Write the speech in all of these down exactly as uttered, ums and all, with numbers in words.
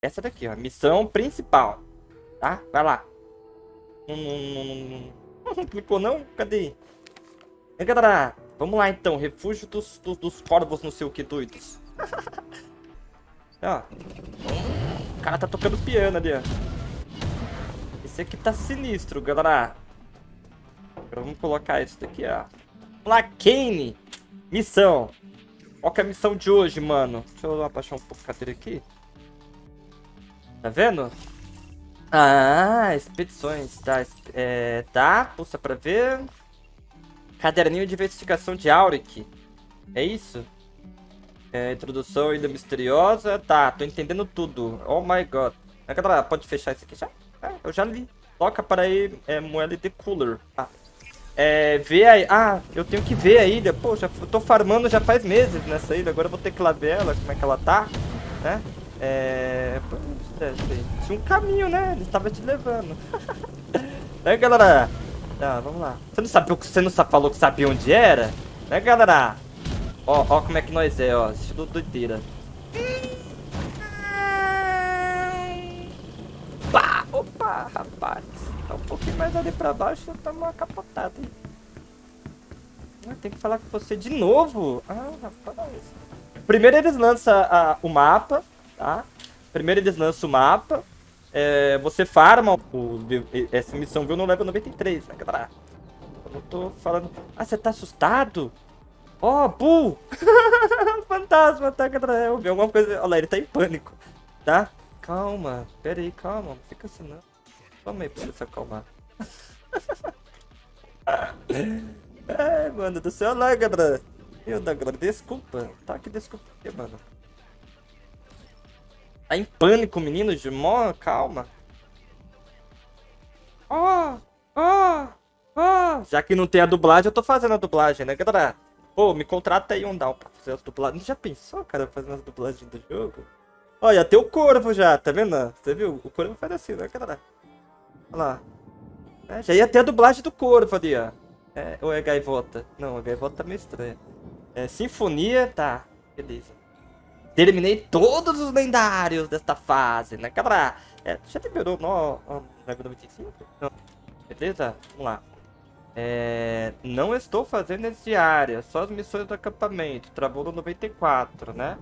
essa daqui, ó. Missão principal. Tá? Vai lá. Não, não, não, não, não clicou não? Cadê? E galera, vamos lá então. Refúgio dos, dos, dos corvos, não sei o que, doidos. Ó. O cara tá tocando piano ali, ó. Esse aqui tá sinistro, galera. Agora vamos colocar isso daqui, ó. Vamos lá, Kane. Missão. Qual que é a missão de hoje, mano? Deixa eu abaixar um pouco a cadeira aqui. Tá vendo? Ah, expedições, tá, é, tá, pulsa pra ver. Caderninho de investigação de Auric. É isso? É, introdução ainda misteriosa. Tá, tô entendendo tudo. Oh my god. A galera, pode fechar isso aqui já? É, eu já li. Toca para aí, é, moeda de cooler. Ah, é, ver aí. Ah, eu tenho que ver a ilha. Pô, já eu tô farmando já faz meses nessa ilha. Agora eu vou ter que lá ver ela, como é que ela tá, né? É... Tinha um caminho, né? Ele estava te levando. Né, galera? Tá, vamos lá. Você não sabia, você não falou que sabia onde era? Né, galera? Ó, ó como é que nós é, ó. Estilo doideira. Pá! Opa, rapaz. Tá um pouquinho mais ali pra baixo, tá uma capotada, hein? Ah, tem que falar com você de novo. Ah, rapaz. Primeiro eles lançam a, o mapa. Tá? Primeiro eles lançam o mapa. É, você farma o, essa missão viu no level noventa e três, né, galera? Eu não tô falando. Ah, você tá assustado? Ó, oh, Bull! Fantasma, tá, galera? Eu vi alguma coisa. Olha lá, ele tá em pânico, tá? Calma, pera aí, calma. Não fica assim, não. Toma aí pra você se acalmar. É, mano do céu, lá, galera. Meu Deus, galera, desculpa. Tá, que desculpa aqui, mano. Tá em pânico, menino de mó, calma. Ó, ó, ó. Já que não tem a dublagem, eu tô fazendo a dublagem, né, galera? Pô, me contrata aí um down pra fazer as dublagens. Já pensou, cara, fazendo as dublagens do jogo? Ó, já tem o corvo já, tá vendo? Você viu? O corvo faz assim, né, galera? Olha lá. É, já ia ter a dublagem do corvo ali, ó. É, ou é gaivota? Não, a gaivota tá meio estranha. É, sinfonia, tá. Beleza. Terminei todos os lendários desta fase, né, galera? É, já liberou no level noventa e cinco? Não. Beleza? Vamos lá. É, não estou fazendo as diárias, só as missões do acampamento. Travou no noventa e quatro, né?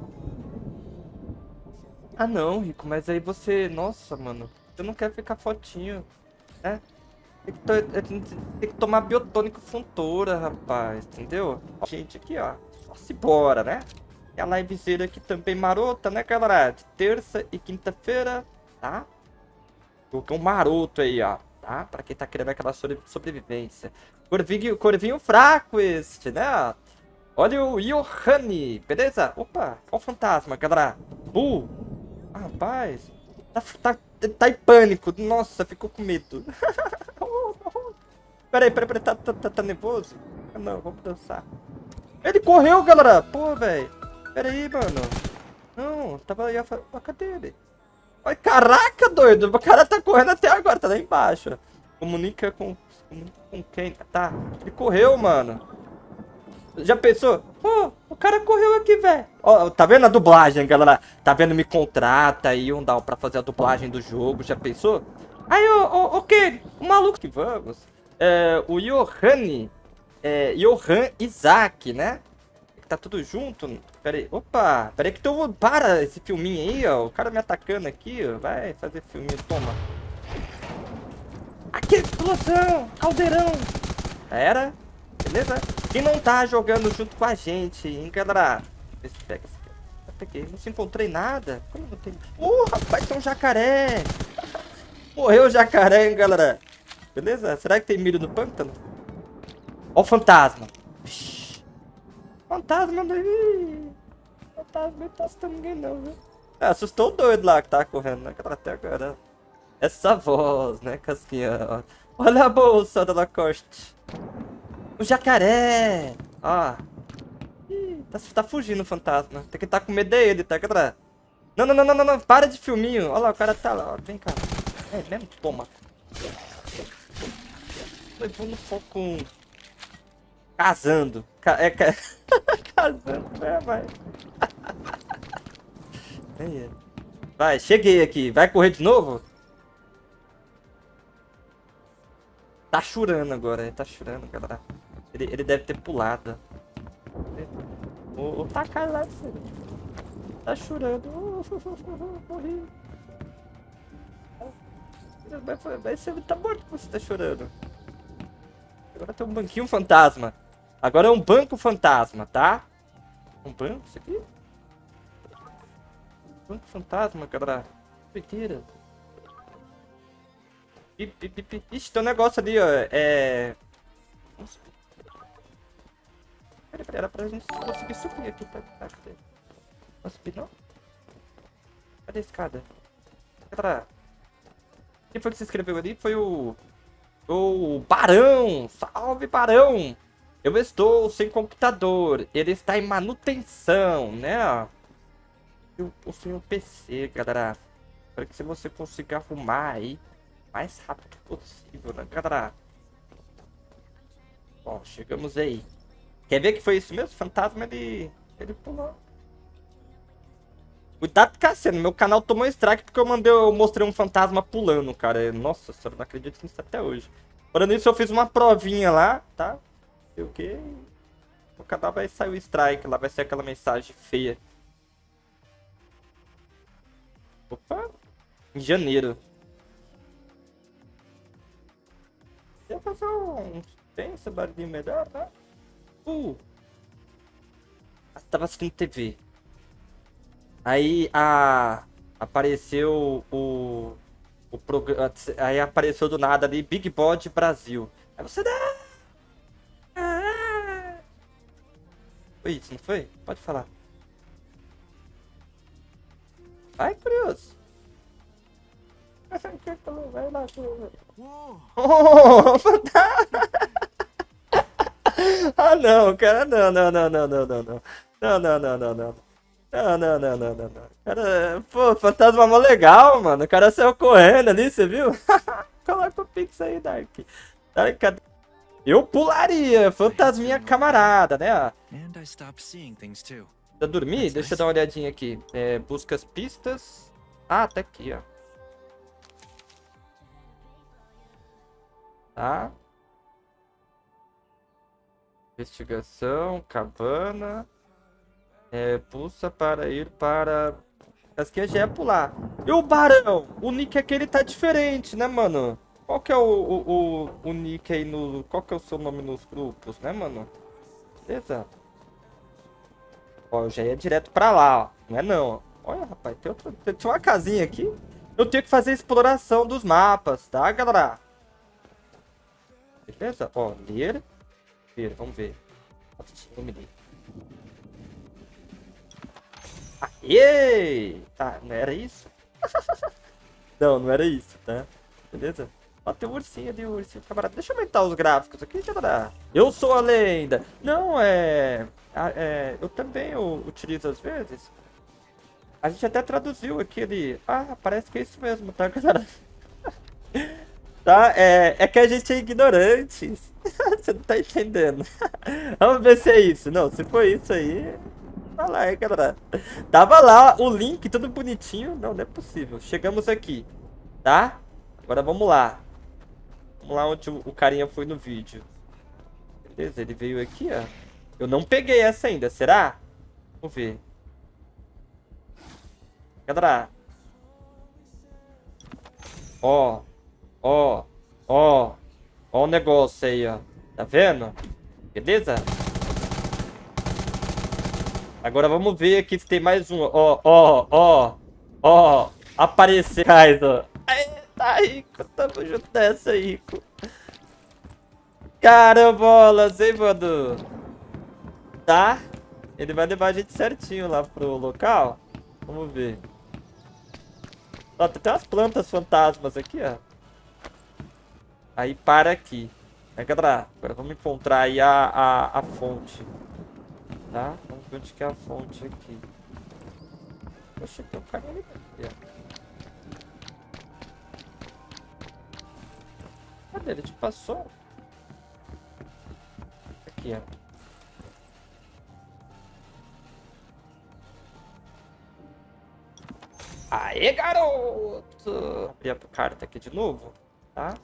Ah não, Rico, mas aí você... Nossa, mano. Você não quer ficar fotinho, né? Tem que, to... Tem que tomar biotônico Fontoura, rapaz, entendeu? Gente, aqui, ó. Só se bora, né? E a livezeira aqui também marota, né, galera? De terça e quinta-feira, tá? Coloquei um maroto aí, ó. Tá? Pra quem tá querendo aquela sobre... sobrevivência. Corvinho, corvinho fraco este, né? Olha o Yohane, beleza? Opa, olha o fantasma, galera. Bull. Ah, rapaz. Tá, tá, tá em pânico. Nossa, ficou com medo. Peraí, peraí, peraí. Tá, tá, tá, tá nervoso? Não, vamos dançar. Ele correu, galera. Pô, velho. Pera aí, mano. Não, tava aí a... Cadê ele? Ai, caraca, doido. O cara tá correndo até agora. Tá lá embaixo. Comunica com... Comunica com quem? Tá. Ele correu, mano. Já pensou? Pô, o cara correu aqui, velho. Ó, tá vendo a dublagem, galera? Tá vendo? Me contrata aí um down pra fazer a dublagem do jogo. Já pensou? Aí, ô, ô, ô, que? O maluco que vamos. É, o Yohane. É, Johan Isaac, né? Tá tudo junto. Pera aí. Opa, pera aí que tu... Para esse filminho aí, ó. O cara me atacando aqui, ó. Vai fazer filminho, toma. Aqui, explosão! Caldeirão! Era? Beleza? Quem não tá jogando junto com a gente, hein, galera? Vê se pega esse aqui. Eu peguei. Não se encontrei nada. Como não tem... Uh, rapaz, tem um jacaré! Morreu o jacaré, hein, galera? Beleza? Será que tem milho no pântano? Ó o fantasma. Fantasma daí. Fantasma não tá assustando ninguém não, viu? É, assustou o doido lá que tava correndo, né? Até agora. Essa voz, né, Casquinha? Olha a bolsa da Lacoste. O jacaré. Ó. Ih, tá, tá fugindo o fantasma. Tem que estar tá com medo dele, tá, galera? Não, não, não, não, não, não. Para de filminho. Olha lá, o cara tá lá. Ó. Vem cá. É mesmo? Toma. Levou no foco. Casando. Ca é, ca... Casando, é, vai. Aí, Vai, cheguei aqui. Vai correr de novo? Tá chorando agora, ele tá chorando, galera. Ele, ele deve ter pulado. Ou, ou tá caindo lá de cima. Tá chorando. Uh, morri. Mas, mas você tá morto que você tá chorando. Agora tem um banquinho fantasma. Agora é um banco fantasma, tá? Um banco, isso aqui? Banco fantasma, galera. Doideira. Ixi, tem um negócio ali, ó. É. Pera, pera, era pra gente conseguir subir aqui. Tá? Tá, cadê? Não subir, não? Cadê a escada? Galera. Quem foi que se inscreveu ali? Foi o... O Barão! Salve, Barão! Eu estou sem computador. Ele está em manutenção, né? Eu possuo um P C, galera. Para que você consiga arrumar aí o mais rápido possível, né, galera? Bom, chegamos aí. Quer ver que foi isso mesmo? O fantasma, ele... Ele pulou. Cuidado, Cassiano. Meu canal tomou strike porque eu mandei, eu mostrei um fantasma pulando, cara. Nossa senhora, não acredito nisso até hoje. Falando nisso, eu fiz uma provinha lá, tá? E o que? O canal vai sair o strike, lá vai ser aquela mensagem feia. Opa! Em janeiro. Ia fazer um... Tem esse barulhinho melhor, tá? Uh! Tava assistindo T V. Aí a... apareceu o... o programa... Aí apareceu do nada ali Big Body Brasil. Aí você dá... Ah! Foi isso, não foi? Pode falar. Vai, curioso. Vai lá, oh, fantasma! Ah, não, cara, não, não, não, não, não, não, não. Não, não, não, não, não. Não, não, não, não, não, não. Cara, pô, fantasma mó legal, mano. O cara saiu correndo ali, você viu? Coloca o Pix aí, Dark. Dark, cadê? Eu pularia, fantasminha camarada, né? Pra dormir? Deixa eu dar uma olhadinha aqui. É, busca as pistas. Ah, tá aqui, ó. Tá. Investigação, cabana. É, pulsa para ir para... As que já é pular. E o Barão? O nick aquele tá diferente, né, mano? Qual que é o, o, o, o nick aí no... Qual que é o seu nome nos grupos, né, mano? Beleza. Ó, eu já ia direto pra lá, ó. Não é não. Olha, rapaz, tem, outro, tem uma casinha aqui. Eu tenho que fazer exploração dos mapas, tá, galera? Beleza? Ó, ler. Ver, vamos ver. Vamos ler. Aê! Tá, não era isso? Não, não era isso, tá? Beleza? Ó, tem um ursinho ali, um ursinho camarada. Deixa eu aumentar os gráficos aqui, camarada. Eu sou a lenda. Não, é... é eu também eu utilizo às vezes. A gente até traduziu aquele... Ah, parece que é isso mesmo, tá, galera? Tá? É, é que a gente é ignorante. Você não tá entendendo. Vamos ver se é isso. Não, se for isso aí... Olha lá, hein, galera. Tava lá o link, tudo bonitinho. Não, não é possível. Chegamos aqui, tá? Agora vamos lá. Vamos lá onde o, o carinha foi no vídeo. Beleza, ele veio aqui, ó. Eu não peguei essa ainda, será? Vamos ver. Galera. Ó. Ó. Ó. Ó o negócio aí, ó. Tá vendo? Beleza? Agora vamos ver aqui se tem mais um. Ó, ó, ó. Ó. Aparecer, ó. Aí, tá rico. Tamo junto nessa, rico. Carambolas, hein, mano? Tá? Ele vai levar a gente certinho lá pro local. Vamos ver. Ó, tem umas plantas fantasmas aqui, ó. Aí para aqui. Aí, galera, agora vamos encontrar aí a, a, a fonte. Tá? Vamos ver onde que é a fonte aqui. Poxa, tem um carinha ali. Cadê? Ele te passou? Aqui, ó. Aê, garoto! Abrir a carta aqui de novo, tá?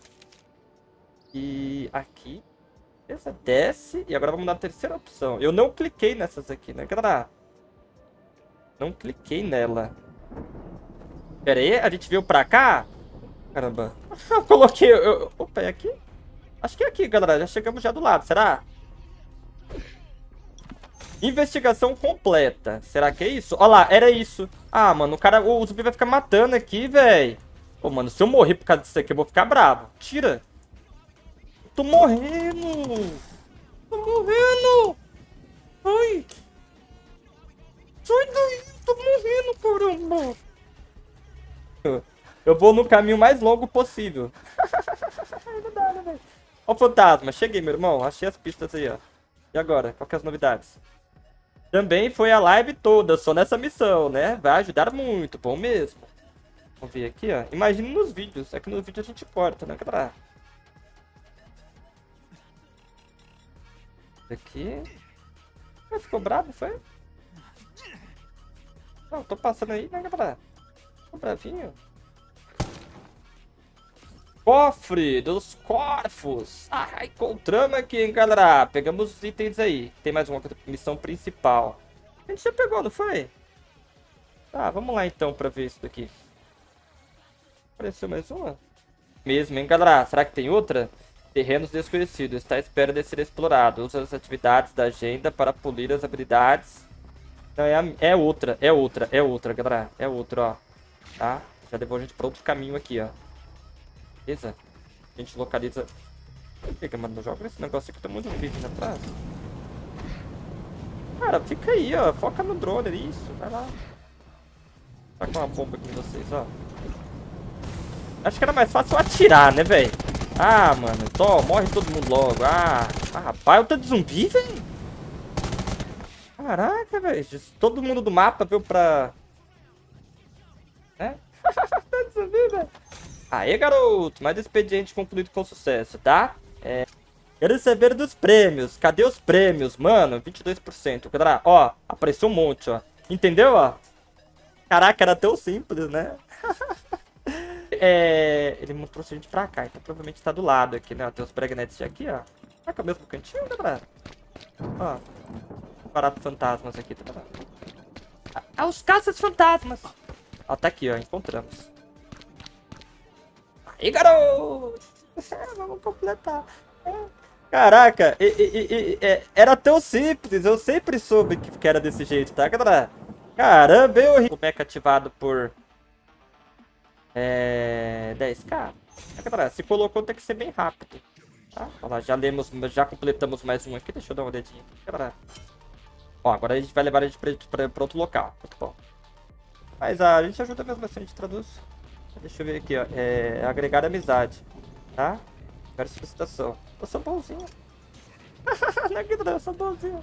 E aqui. Essa desce. E agora vamos na terceira opção. Eu não cliquei nessas aqui, né, galera? Não cliquei nela. Pera aí, a gente veio pra cá? Caramba. Eu coloquei... Eu... Opa, é aqui? Acho que é aqui, galera. Já chegamos já do lado, será? Investigação completa. Será que é isso? Olha lá, era isso. Ah, mano, o cara... O zumbi vai ficar matando aqui, velho. Pô, mano, se eu morrer por causa disso aqui, eu vou ficar bravo. Tira. Eu tô morrendo. Tô morrendo. Ai. Sai daí. Tô morrendo, caramba. Eu vou no caminho mais longo possível. Não dá, né, velho? Ó o fantasma. Cheguei, meu irmão. Achei as pistas aí, ó. E agora? Qual que é as novidades? Também foi a live toda, só nessa missão, né? Vai ajudar muito, bom mesmo. Vamos ver aqui, ó. Imagine nos vídeos. É que nos vídeos a gente corta, né, galera? Aqui. Ah, ficou bravo, foi? Não, tô passando aí, né, galera? Ficou bravinho. Cofre dos corvos. Ah, encontramos aqui, hein, galera. Pegamos os itens aí. Tem mais uma missão principal. A gente já pegou, não foi? Tá, vamos lá então pra ver isso daqui. Apareceu mais uma? Mesmo, hein, galera? Será que tem outra? Terrenos desconhecidos. Está à espera de ser explorado. Usa as atividades da agenda para polir as habilidades. Não, é, a... é outra, é outra, é outra, galera. É outra, ó. Tá? Já levou a gente pra outro caminho aqui, ó. Beleza? A gente localiza... Fica, mano, não joga esse negócio aqui, tá muito vídeo atrás. Cara, fica aí, ó. Foca no drone, é isso. Vai lá. Tá com uma bomba aqui em vocês, ó. Acho que era mais fácil atirar, né, velho? Ah, mano. Tô, morre todo mundo logo. Ah, ah rapaz, eu tô de zumbi, velho. Caraca, velho. Todo mundo do mapa veio pra... Né? Tá de zumbi, velho. Aê, garoto! Mais expediente concluído com sucesso, tá? É... Quero saber dos prêmios. Cadê os prêmios? Mano, vinte e dois por cento. Galera, ó, apareceu um monte, ó. Entendeu, ó? Caraca, era tão simples, né? É... Ele trouxe a gente pra cá, então provavelmente tá do lado aqui, né? Tem os pregnetes aqui, ó. Será que é o mesmo cantinho, galera? Ó. Barato fantasmas aqui, tá ligado? Ah, os caças fantasmas! Ó, tá aqui, ó. Encontramos. Aí, garoto! Vamos completar. Caraca, e, e, e, e, era tão simples. Eu sempre soube que era desse jeito, tá, galera? Caramba, eu... O mecha ativado por... É... dez k. Galera, se colocou tem que ser bem rápido. Tá? Olha lá, já lemos, já completamos mais um aqui. Deixa eu dar uma olhadinha aqui, galera. Ó, agora a gente vai levar a gente pra, pra, pra outro local. Muito bom. Mas a gente ajuda mesmo assim, a gente traduz. Deixa eu ver aqui, ó. É, agregar amizade. Tá? Quero solicitação. Eu sou bonzinho. Não é que não, eu sou bonzinho.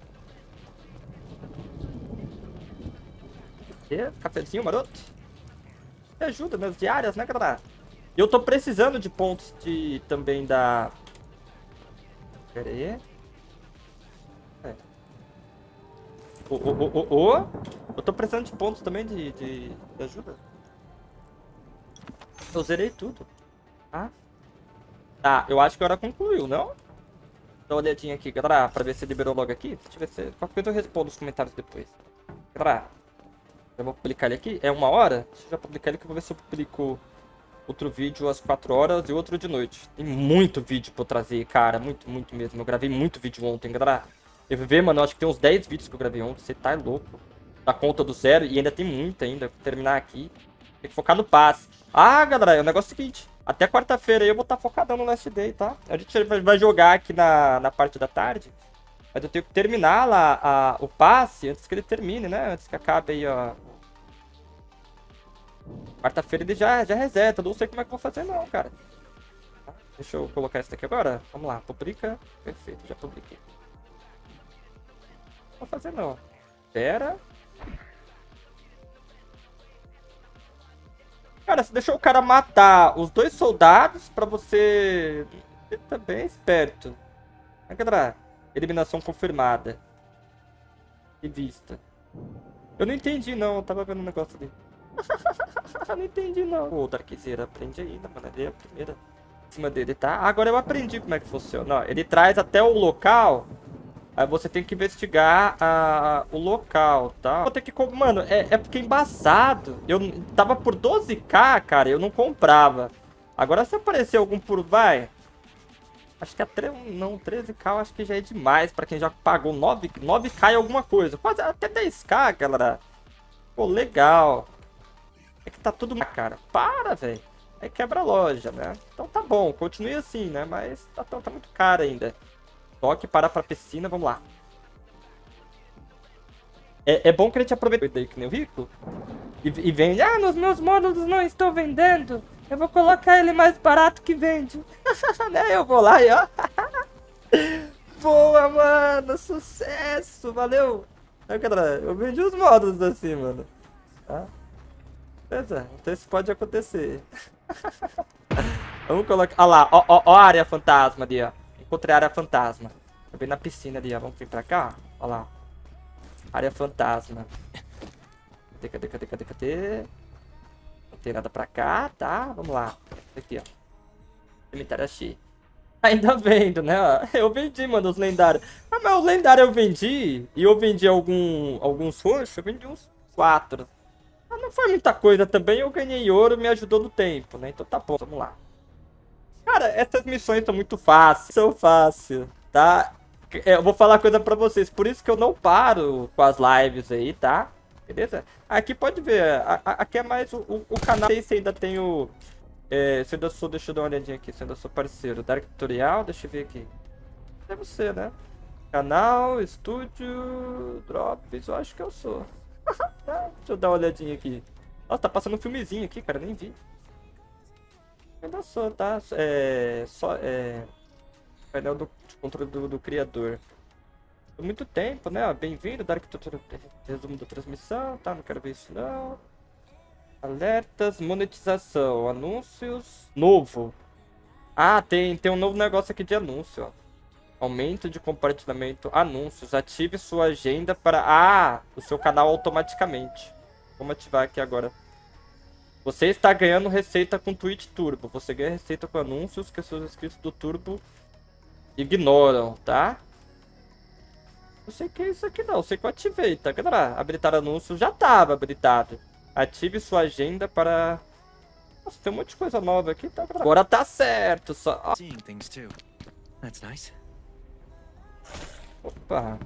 E, cafezinho, maroto. Me ajuda, meus diárias, né, galera? E eu tô precisando de pontos de também da... Pera aí. É. Ô, ô, ô, ô, ô. Eu tô precisando de pontos também de, de, de ajuda. Eu zerei tudo. Ah. Tá, eu acho que agora concluiu, não? Dá uma olhadinha aqui, galera, pra ver se liberou logo aqui. Deixa eu ver se... Qualquer coisa eu respondo nos comentários depois. Galera, eu vou publicar ele aqui. É uma hora? Deixa eu já publicar ele que eu vou ver se eu publico outro vídeo às quatro horas e outro de noite. Tem muito vídeo pra eu trazer, cara. Muito, muito mesmo. Eu gravei muito vídeo ontem, galera. Eu vou ver, mano, eu acho que tem uns dez vídeos que eu gravei ontem. Você tá louco. Da conta do zero. E ainda tem muito ainda. Vou terminar aqui. Tem que focar no passe. Ah, galera, é o negócio seguinte. Até quarta-feira aí eu vou estar focadão no Last Day, tá? A gente vai jogar aqui na, na parte da tarde. Mas eu tenho que terminar lá a, o passe antes que ele termine, né? Antes que acabe aí, ó. Quarta-feira ele já, já reseta. Eu não sei como é que eu vou fazer não, cara. Deixa eu colocar isso aqui agora. Vamos lá, publica. Perfeito, já publiquei. Não vou fazer não. Pera. Cara, você deixou o cara matar os dois soldados pra você... Você também é esperto. Galera, eliminação confirmada. Revista. Eu não entendi, não. Eu tava vendo um negócio ali. Não entendi, não. Ô, Darkzeira, aprende ainda, mano. Ele é a primeira em cima dele, tá? Agora eu aprendi como é que funciona. Ó, ele traz até o local. Aí você tem que investigar a, o local, tá? Vou ter que... Mano, é, é porque é embaçado. Eu tava por doze k, cara, eu não comprava. Agora se aparecer algum por... Vai... Acho que a tre... não, treze k eu acho que já é demais pra quem já pagou nove k e alguma coisa. Quase até dez k, galera. Pô, legal. É que tá tudo... Cara, para, velho. Aí quebra a loja, né? Então tá bom, continue assim, né? Mas tá, tá muito caro ainda. Toque, para pra piscina, vamos lá. É, é bom que a gente aproveita daí que nem o rico. E, e vende. Ah, nos meus módulos não estou vendendo. Eu vou colocar ele mais barato que vende. Né? Eu vou lá e ó. Boa, mano. Sucesso. Valeu. Eu vendi os módulos assim, mano. Tá? Beleza. Então isso pode acontecer. Vamos colocar... Olha lá. Ó, ó, ó a área fantasma ali, ó. Encontrei a área fantasma. Tô bem na piscina ali, ó. Vamos vir pra cá. Olha lá. Área fantasma. Cadê, cadê, cadê, cadê, cadê? Não tem nada pra cá, tá? Vamos lá. Aqui, ó. Cemitério achei. Ainda vendo, né? Eu vendi, mano, os lendários. Ah, mas os lendários eu vendi. E eu vendi algum, alguns roxos. Eu vendi uns quatro. Ah, não foi muita coisa também. Eu ganhei ouro, me ajudou no tempo, né? Então tá bom, vamos lá. Cara, essas missões são muito fáceis. São fáceis, tá? Eu vou falar coisa pra vocês. Por isso que eu não paro com as lives aí, tá? Beleza? Aqui pode ver. A, a, aqui é mais o, o, o canal. Não sei se ainda tem o... É, se eu ainda sou... Deixa eu dar uma olhadinha aqui. Se eu ainda sou parceiro. Dark Tutorial. Deixa eu ver aqui. Deve ser, né? Canal, estúdio, drops. Eu acho que eu sou. Deixa eu dar uma olhadinha aqui. Nossa, tá passando um filmezinho aqui, cara. Nem vi. Ainda sou, tá? É... Só... É... Painel do, de controle do, do criador. Por muito tempo, né? Bem-vindo, Dark Tutorial. Resumo da transmissão, tá? Não quero ver isso, não. Alertas, monetização, anúncios. Novo. Ah, tem, tem um novo negócio aqui de anúncio, ó. Aumento de compartilhamento, anúncios. Ative sua agenda para... Ah, o seu canal automaticamente. Vamos ativar aqui agora. Você está ganhando receita com Twitch Turbo. Você ganha receita com anúncios que seus inscritos do Turbo ignoram, tá? Não sei o que é isso aqui não. Eu sei que eu ativei, tá, galera? Habilitar anúncios já estava habilitado. Ative sua agenda para... Nossa, tem um monte de coisa nova aqui, tá, galera? Agora tá certo, só... Opa.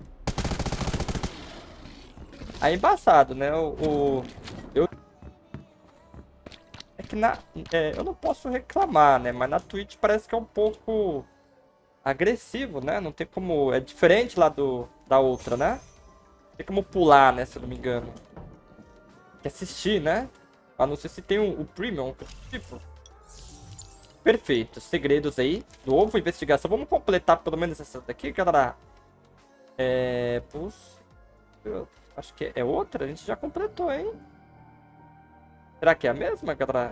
Aí embaçado, né? O... o... Eu... É que na... É, eu não posso reclamar, né? Mas na Twitch parece que é um pouco... agressivo, né? Não tem como... É diferente lá do... da outra, né? Tem como pular, né? Se eu não me engano. Tem que assistir, né? Ah, não sei se tem o, o premium, tipo. Perfeito. Segredos aí. Novo, investigação. Vamos completar pelo menos essa daqui, galera. É... Pulse. Eu acho que é outra. A gente já completou, hein? Será que é a mesma, galera?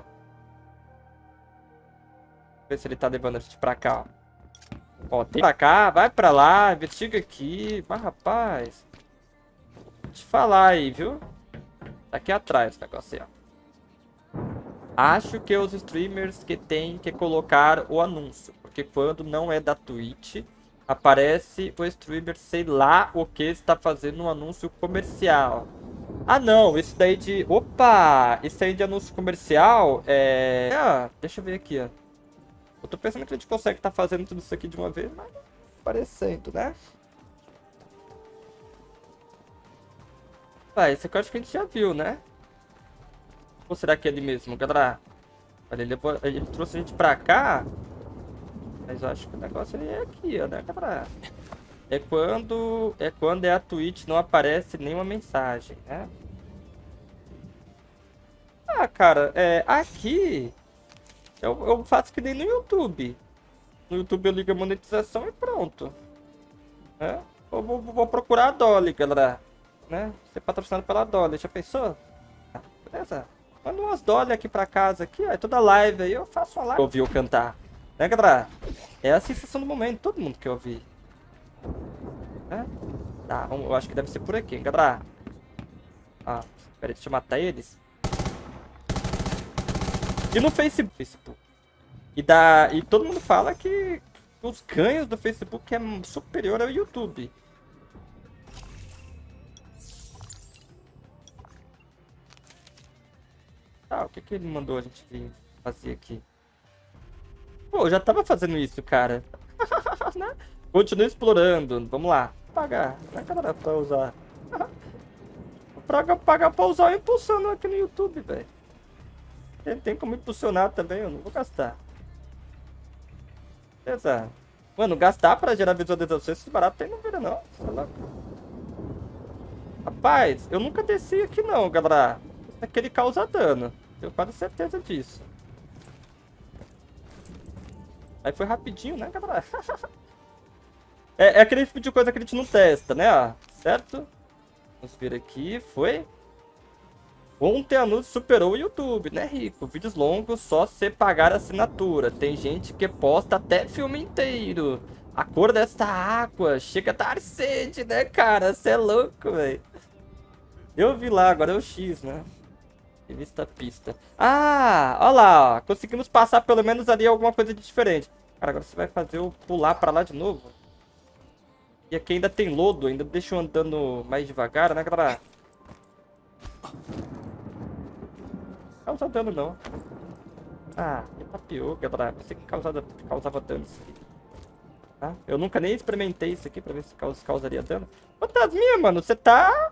Ver se ele tá levando a gente pra cá, ó. Ó, tem pra cá, vai pra lá, investiga aqui. Mas, rapaz... Vou te falar aí, viu? Tá aqui atrás o negócio aí, ó. Acho que os streamers que tem que colocar o anúncio. Porque quando não é da Twitch, aparece o streamer, sei lá o que, está fazendo um anúncio comercial. Ah, não, isso daí de... Opa! Isso aí de anúncio comercial é... Ah, deixa eu ver aqui, ó. Eu tô pensando que a gente consegue estar tá fazendo tudo isso aqui de uma vez, mas não parecendo, né? Ah, esse aqui eu acho que a gente já viu, né? Ou será que é ele mesmo, galera? Olha, ele, levou, ele trouxe a gente pra cá. Mas eu acho que o negócio ele é aqui, ó, né, galera? É quando... É quando é a Twitch, não aparece nenhuma mensagem, né? Ah, cara, é... Aqui... Eu, eu faço que nem no YouTube. No YouTube eu ligo a monetização e pronto. Né? Eu vou, vou procurar a Dolly, galera. Né? Ser patrocinado pela Dolly. Já pensou? Ah, beleza? Manda umas Dolly aqui pra casa. Aqui, ó. É toda live aí. Eu faço uma live. Ouvi eu cantar. Né, galera? É a sensação do momento. Todo mundo quer ouvir. Né? Tá, eu acho que deve ser por aqui, galera. Ah, peraí, deixa eu matar eles. E no Facebook. Facebook. E, da, e todo mundo fala que os ganhos do Facebook é superior ao YouTube. Tá, o que que ele mandou a gente vir fazer aqui? Pô, eu já tava fazendo isso, cara. Né? Continua explorando. Vamos lá. Pagar. Pra galera pra usar. Pra pagar pra usar o impulsionando aqui no YouTube, velho. Tem, tem como impulsionar também, eu não vou gastar. Beleza. Mano, gastar pra gerar visualização, esse barato aí não vira não. Sei lá. Rapaz, eu nunca desci aqui não, galera. Isso aqui ele causa dano. Tenho quase certeza disso. Aí foi rapidinho, né, galera? é, é aquele tipo de coisa que a gente não testa, né, ó. Certo? Vamos ver aqui, foi. Ontem a Nuz superou o YouTube, né, Rico? Vídeos longos só se pagar assinatura. Tem gente que posta até filme inteiro. A cor dessa água chega a dar sede, né, cara? Você é louco, velho. Eu vi lá, agora é o X, né? Revista pista. Ah, olha lá, ó. Conseguimos passar pelo menos ali alguma coisa de diferente. Cara, agora você vai fazer eu pular pra lá de novo? E aqui ainda tem lodo, ainda deixa eu andando mais devagar, né, galera? Não causa dano, não. Ah, que tapiou, galera. Pensei que causava, causava dano isso aqui. Tá? Eu nunca nem experimentei isso aqui pra ver se causa, causaria dano. Fantasminha, mano, você tá...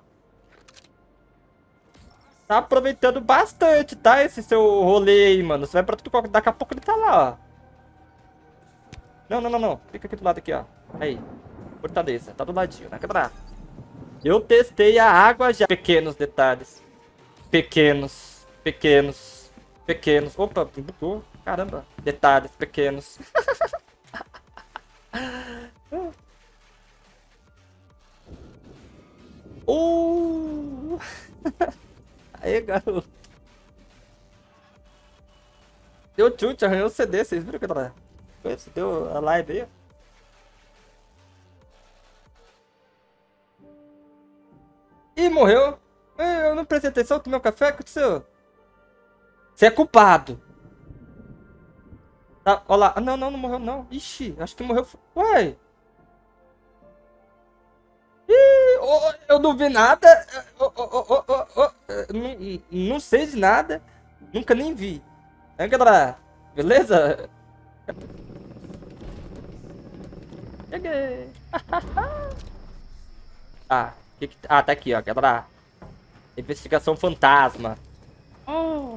Tá aproveitando bastante, tá? Esse seu rolê aí, mano. Você vai pra tudo... Daqui a pouco ele tá lá, ó. Não, não, não, não. Fica aqui do lado aqui, ó. Aí. Fortaleza. Tá do ladinho, né, galera? Eu testei a água já. Pequenos detalhes. Pequenos. Pequenos. Pequenos. Opa, bugou. Caramba. Detalhes pequenos. uh! Aí, garoto. Deu chute, arranhou o C D. Vocês viram que ela... Isso, deu a live aí. Ih, morreu. Eu não prestei atenção, tomei um café, o que aconteceu? Você é culpado. Tá, olha lá. Ah, não, não, não morreu não. Ixi, acho que morreu. Ué. Ih, oh, eu não vi nada. Oh, oh, oh, oh, oh. Não, não sei de nada. Nunca nem vi. É, galera? Beleza? Cheguei. Ah, que que... ah, tá aqui, ó, galera. Investigação fantasma. Oh.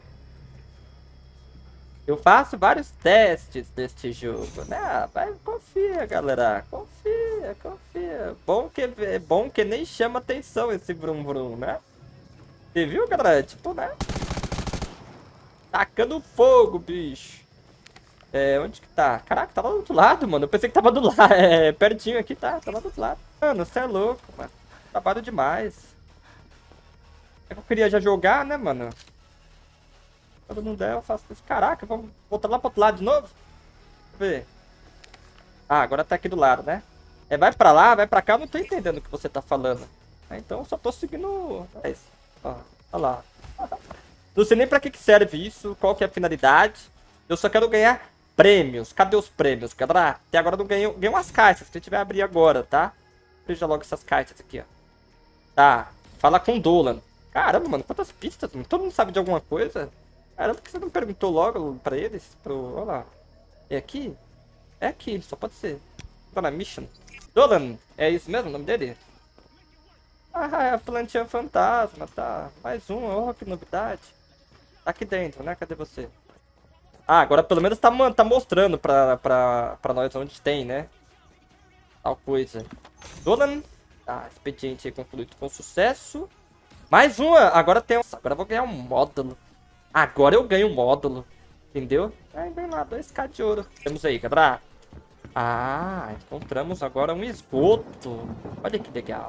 Eu faço vários testes deste jogo, né? Vai, confia, galera. Confia, confia. Bom que, é bom que nem chama atenção esse vrum vrum, né? Você viu, galera? Tipo, né? Tacando fogo, bicho. É, onde que tá? Caraca, tá lá do outro lado, mano. Eu pensei que tava do lado. É, pertinho aqui, tá? Tá lá do outro lado. Mano, você é louco, mano. Trabalho demais. É que eu queria já jogar, né, mano? Quando não der, eu faço isso. Caraca, vamos voltar lá pro outro lado de novo? Deixa eu ver. Ah, agora tá aqui do lado, né? É, vai pra lá, vai pra cá. Eu não tô entendendo o que você tá falando. É, então eu só tô seguindo... É isso. Ó, olha lá. Não sei nem pra que que serve isso. Qual que é a finalidade. Eu só quero ganhar prêmios. Cadê os prêmios, galera? Até agora eu não ganhei, ganhei umas caixas. Que a gente vai abrir agora, tá? Veja logo essas caixas aqui, ó. Tá. Fala com o Dolan. Caramba, mano. Quantas pistas, mano? Todo mundo sabe de alguma coisa? Caramba, por que você não perguntou logo pra eles? Pro... Olha lá. É aqui? É aqui, só pode ser. Tá na mission. Dolan, é isso mesmo o nome dele? Ah, é a plantinha fantasma, tá. Mais um, oh, que novidade. Tá aqui dentro, né? Cadê você? Ah, agora pelo menos tá, tá mostrando pra, pra, pra nós onde tem, né? Tal coisa. Dolan. Tá, expediente aí concluído com sucesso. Mais uma, agora tem um... Agora eu vou ganhar um módulo. Agora eu ganho um módulo. Entendeu? Aí vem lá, dois K de ouro. Temos aí, galera. Ah, encontramos agora um esgoto. Olha que legal.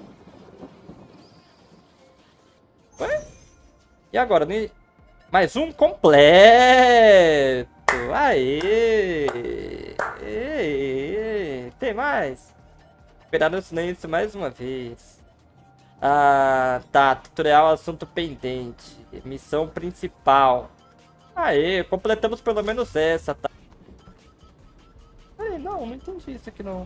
Ué? E agora? Mais um completo. Aê! Aê! Tem mais? Esperar o silêncio mais uma vez. Ah, tá. Tutorial assunto pendente. Missão principal. Aê, completamos pelo menos essa, tá? Peraí, não, não entendi isso aqui não.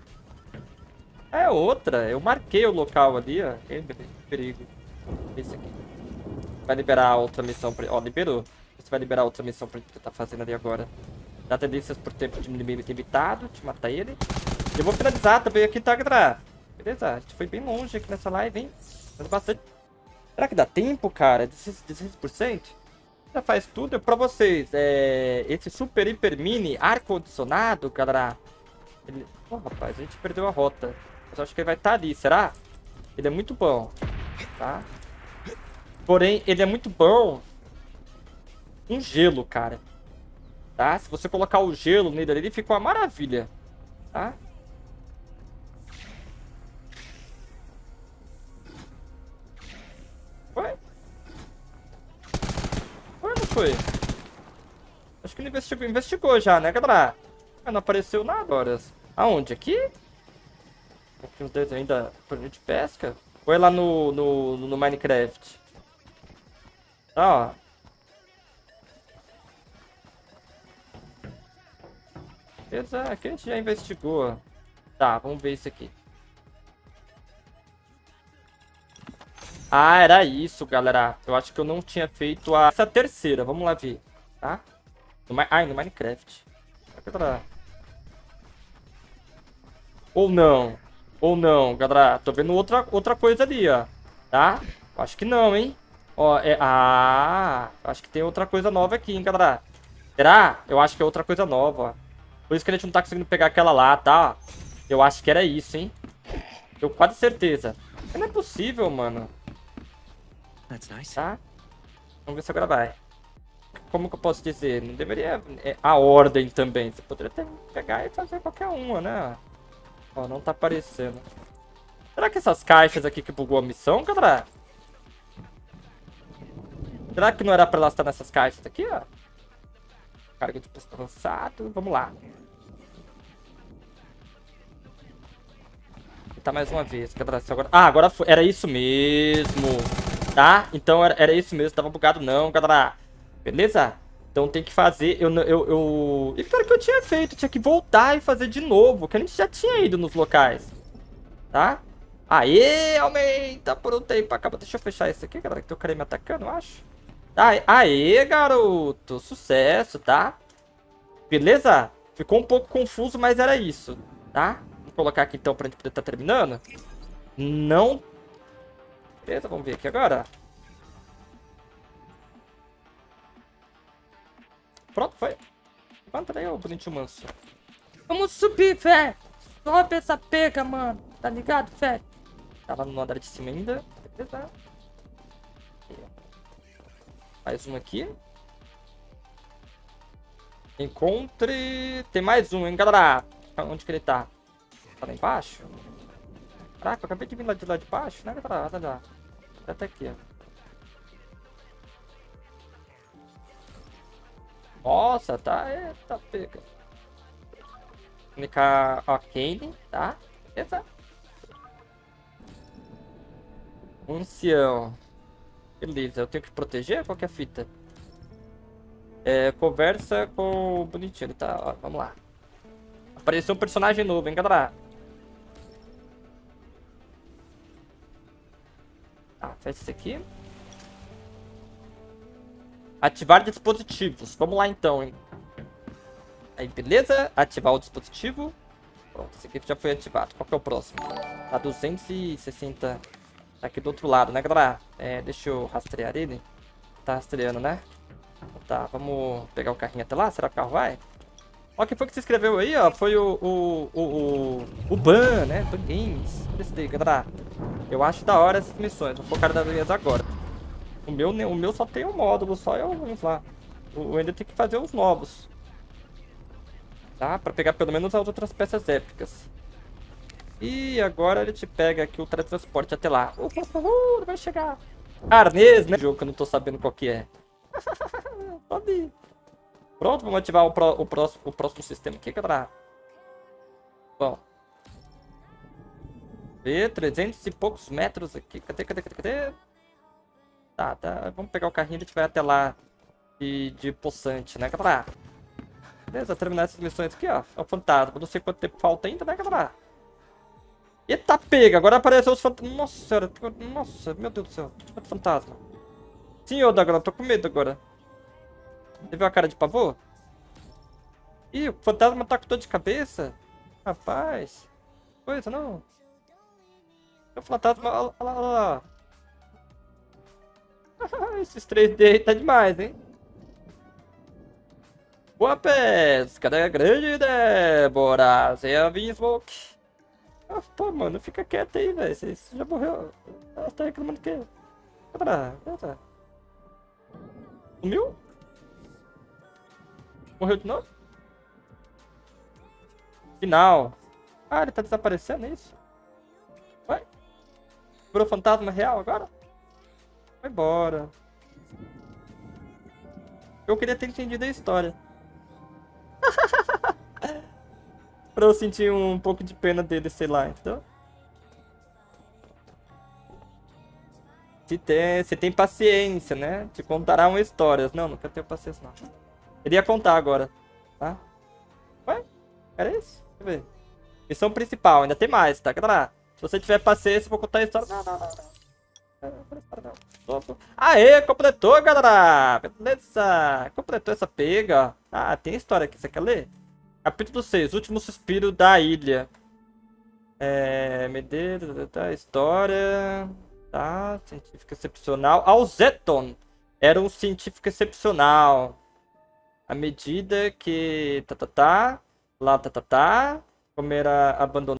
É outra, eu marquei o local ali, ó. Que perigo. Esse aqui. Vai liberar a outra missão pra... Ó, liberou. Você vai liberar a outra missão pra gente tá fazendo ali agora. Dá tendências por tempo de inimigo limitado. Te matar ele. Eu vou finalizar também aqui, tá, galera? Beleza, a gente foi bem longe aqui nessa live, hein? Mas bastante... Será que dá tempo, cara? dezesseis por cento? Já faz tudo. Pra vocês, é... esse super, hiper, mini ar-condicionado, galera... Ele... Oh, rapaz, a gente perdeu a rota. Mas eu acho que ele vai estar ali, será? Ele é muito bom, tá? Porém, ele é muito bom com gelo, cara. Tá? Se você colocar o gelo nele ali, ele fica uma maravilha. Tá? Foi? Foi ou não foi? Acho que ele investigou, investigou já, né, galera? Mas não apareceu nada, horas. Aonde? Aqui? Aqui os dois ainda de pesca? Ou é lá no, no, no Minecraft? Ó. Exato, aqui a gente já investigou. Tá, vamos ver isso aqui. Ah, era isso, galera. Eu acho que eu não tinha feito a... essa terceira. Vamos lá ver, tá? No... Ai, no Minecraft. Ou não. Ou não, galera. Tô vendo outra, outra coisa ali, ó. Tá? Acho que não, hein? Ó, é... Ah, acho que tem outra coisa nova aqui, hein, galera. Será? Eu acho que é outra coisa nova, ó. Por isso que a gente não tá conseguindo pegar aquela lá, tá? Eu acho que era isso, hein? Tenho quase certeza. Não é possível, mano. Tá? Vamos ver se agora vai. Como que eu posso dizer? Não deveria... É, a ordem também. Você poderia ter, pegar e fazer qualquer uma, né? Ó, não tá aparecendo. Será que essas caixas aqui que bugou a missão, galera? Será que não era pra elas estar nessas caixas aqui, ó? Carga de posto avançado. Vamos lá. Tá mais uma vez. Agora... Ah, agora foi. Era isso mesmo. Tá? Então era, era isso mesmo. Tava bugado não, galera. Beleza? Então tem que fazer. Eu, eu, eu... E pior que eu tinha feito. Tinha que voltar e fazer de novo. Que a gente já tinha ido nos locais. Tá? Aê, aumenta por um tempo. Acaba. Deixa eu fechar isso aqui, galera. Que tem o cara me atacando, eu acho. Aê, aê, garoto. Sucesso, tá? Beleza? Ficou um pouco confuso, mas era isso. Tá? Vou colocar aqui então pra gente poder estar terminando. Não. Beleza, vamos ver aqui agora. Pronto, foi. Levanta aí, ô bonitinho manso. Vamos subir, velho. Sobe essa pega, mano. Tá ligado, velho? Tá lá no andar de cima ainda. Beleza. Mais um aqui. Encontre... Tem mais um, hein, galera? Onde que ele tá? Tá lá embaixo? Caraca, eu acabei de vir lá de lá de baixo, né, galera? Olha lá. Tá até aqui, ó. Nossa, tá... Eita, pega. Única Arcane, tá? Beleza. Ancião. Beleza, eu tenho que proteger? Qual que é a fita? É, conversa com o bonitinho, ele tá... Ó, vamos lá. Apareceu um personagem novo, hein, galera? Tá, fecha isso aqui. Ativar dispositivos. Vamos lá, então, hein? Aí, beleza? Ativar o dispositivo. Pronto, esse aqui já foi ativado. Qual que é o próximo? Tá duzentos e sessenta. Tá aqui do outro lado, né, galera? É, deixa eu rastrear ele. Tá rastreando, né? Tá, vamos pegar o carrinho até lá. Será que o carro vai? Ó, quem foi que se inscreveu aí, ó? Foi o... O, o, o, o Ban, né? Ban Games. Olha esse daí, galera. Eu acho da hora essas missões. Vou focar nas minhas agora. O meu, o meu só tem um módulo, só eu, vamos lá. Eu ainda tenho que fazer os novos. Tá? Pra pegar pelo menos as outras peças épicas. E agora ele te pega aqui o teletransporte até lá. Uhul, uhul, vai chegar. Arnês, né? Jogo que eu não tô sabendo qual que é. Sobe. Pronto, vamos ativar o, pro, o, próximo, o próximo sistema aqui, galera. Bom. Vê, trezentos e poucos metros aqui. Cadê, cadê, cadê, cadê? Tá, tá. Vamos pegar o carrinho, a gente vai até lá de, de poçante, né, galera? Beleza, terminar essas missões aqui, ó. É o fantasma. Não sei quanto tempo falta ainda, né, galera? Eita, pega! Agora apareceu os fantasmas. Nossa senhora. Nossa, meu Deus do céu. Quanto fantasma. Senhor, agora, tô com medo agora. Você viu a cara de pavor? Ih, o fantasma tá com dor de cabeça. Rapaz. Coisa, não. O fantasma... Olha lá, olha lá. Esses três D aí tá demais, hein? Boa pesca, né? Grande Débora. Você é a Smoke. Ah, pô, mano, fica quieto aí, velho. Você já morreu. Você tá reclamando o quê? Débora, Débora. Sumiu? Morreu de novo? Final. Ah, ele tá desaparecendo, é isso? Vai. Virou fantasma real agora? Vai embora. Eu queria ter entendido a história. Pra eu sentir um pouco de pena dele, sei lá, então. Se tem, se tem paciência, né? Te contarão histórias. Não, nunca tenho paciência, não. Queria contar agora, tá? Ué? Era isso? Deixa eu ver. Missão principal, ainda tem mais, tá? Galera, se você tiver paciência, eu vou contar a história. Não, não, não, não. Aê, completou, galera! Beleza! Completou essa pega. Ah, tem história aqui, você quer ler? Capítulo seis, Último Suspiro da Ilha. É... Medeiros, tá, história... Tá, científico excepcional. Alzeton era um científico excepcional. À medida que... Tá, tá, tá. Lá, tá, tá, tá. Como era abandonado.